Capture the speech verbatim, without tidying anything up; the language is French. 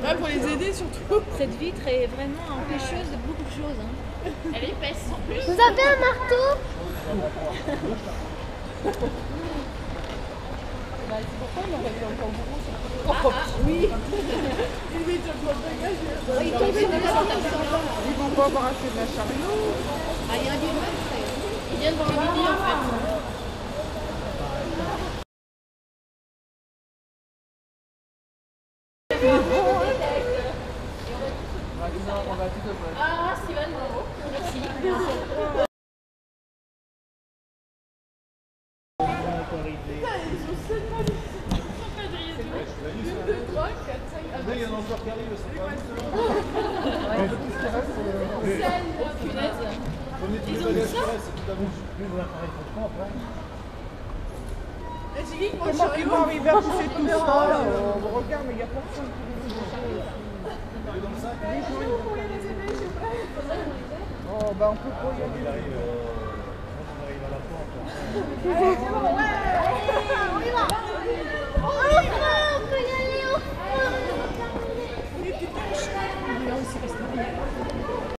Ouais, pour les aider surtout. Cette vitre est vraiment empêcheuse de beaucoup de choses. Hein. Elle est épaisse en plus. Vous avez un marteau? Bah, c'est pourquoi il aurait fait un kangourou. Ah, ah. Oui. Il met un peu de bagage. Il tombe sur la table. Ils vont pas avoir assez de la chariot. Ah, il y a un guillemot. Il vient devant le midi en fait. Ah, Steven, bravo. Merci. Il y en a encore qui arrivent, c'est pas Comment ils vont arriver à pousser tout ça? On regarde, mais il n'y a personne qui les Oh, bah on peut pas y aller. Il arrive à la porte.